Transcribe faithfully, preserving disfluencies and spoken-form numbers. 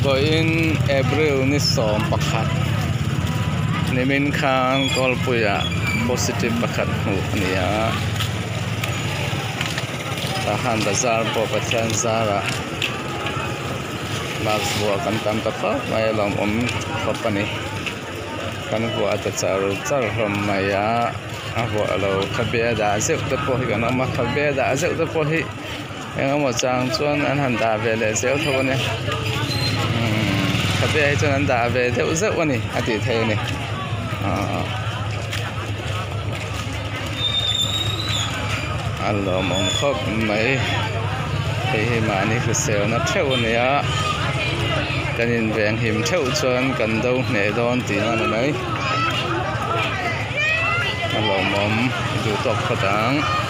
Goin April ni som pakhat nimin khan kolpuya positive pakhat hu nia tahan bazar po pathian zara las bua kan tam takha mai long om khopani kan bua ta charu char rom maya abo alo khabia da zeu te po hi kan ma khabia da zeu te po hi engamo chang chuan an han da vele zeu thawani khabia hi chuan an da ve zeu zeu ani ati thei ni alo mong khop mai hi mani khu sel na theu nia kanin veng him theu chuan kan do ne don ti na mai alo mom du tok khatang